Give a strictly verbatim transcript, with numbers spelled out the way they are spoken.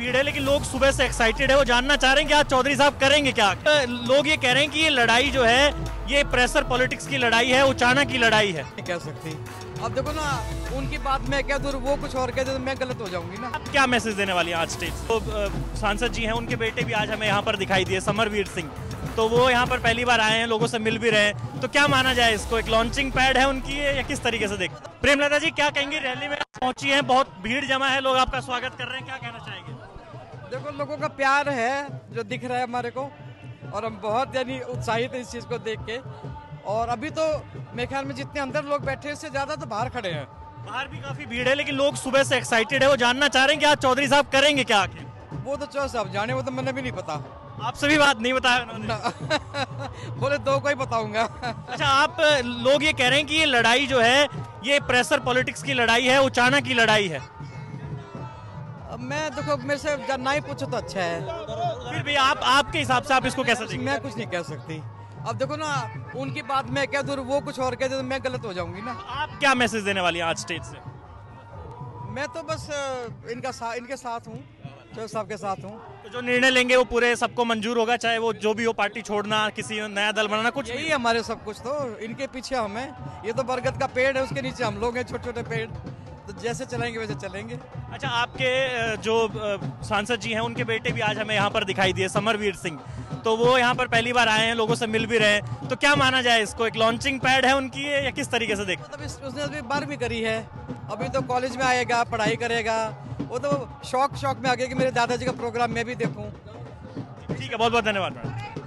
भीड़ है, लेकिन लोग सुबह से एक्साइटेड है। वो जानना चाह रहे हैं कि आज चौधरी साहब करेंगे क्या। लोग ये कह रहे हैं कि ये लड़ाई जो है ये प्रेशर पॉलिटिक्स की लड़ाई है, उचाना की लड़ाई है। नहीं कह सकती। अब देखो ना, उनकी बात मैं कह दूँ, वो कुछ और कह दे तो मैं गलत हो जाऊंगी ना। आप क्या मैसेज देने वाली हैं आज स्टेज? तो सांसद जी हैं, उनके बेटे भी आज हमें यहाँ पर दिखाई दिए, समरवीर सिंह। तो वो यहाँ पर पहली बार आए हैं, लोगों से मिल भी रहे हैं। तो क्या माना जाए इसको, एक लॉन्चिंग पैड है उनकी या किस तरीके से देख? प्रेमलता जी क्या कहेंगी, रैली में पहुंची हैं, बहुत भीड़ जमा है, लोग आपका स्वागत कर रहे हैं, क्या कहना चाहेंगे? देखो, लोगों का प्यार है जो दिख रहा है हमारे को, और हम बहुत यानी उत्साहित हैं इस चीज़ को देख के। और अभी तो मेरे ख्याल में जितने अंदर लोग बैठे हैं उससे ज़्यादा तो बाहर खड़े हैं। बाहर भी काफी भीड़ है, लेकिन लोग सुबह से एक्साइटेड है। वो जानना चाह रहे हैं कि आज चौधरी साहब करेंगे क्या आखिर? वो तो चौधरी साहब जाने, वो तो मैंने भी नहीं पता। आपसे भी बात नहीं बताया उन्होंने? बोले दो को ही बताऊंगा। अच्छा, आप लोग ये कह रहे हैं कि ये लड़ाई जो है ये प्रेशर पॉलिटिक्स की लड़ाई है, उचाना की लड़ाई है। मैं देखो, मेरे से ना ही पूछो तो अच्छा है। फिर भी आप आपके हिसाब से आप इसको कैसे देखेंगे? मैं कुछ नहीं कह सकती। अब देखो ना, उनकी बात मैं कह दूँ, वो कुछ और कह दे तो मैं गलत हो जाऊंगी ना। आप क्या मैसेज देने वाली हैं आज स्टेज से? मैं तो बस इनका सा, इनके साथ हूँ, चौधरी साहब के साथ हूँ। तो जो निर्णय लेंगे वो पूरे सबको मंजूर होगा, चाहे वो जो भी हो, पार्टी छोड़ना, किसी नया दल बनाना, कुछ यही हमारे सब कुछ। तो इनके पीछे हमें, ये तो बरगद का पेड़ है, उसके नीचे हम लोग हैं, छोटे छोटे पेड़। तो जैसे चलेंगे वैसे चलेंगे। अच्छा, आपके जो सांसद जी हैं, उनके बेटे भी आज हमें यहाँ पर दिखाई दिए, समरवीर सिंह। तो वो यहाँ पर पहली बार आए हैं, लोगों से मिल भी रहे हैं। तो क्या माना जाए इसको, एक लॉन्चिंग पैड है उनकी या किस तरीके से देख? मतलब उसने अभी बारहवीं करी है, अभी तो कॉलेज में आएगा, पढ़ाई करेगा। वो तो शौक शौक में आ गया कि मेरे दादाजी का प्रोग्राम मैं भी देखूं। ठीक है, बहुत बहुत धन्यवाद मैडम।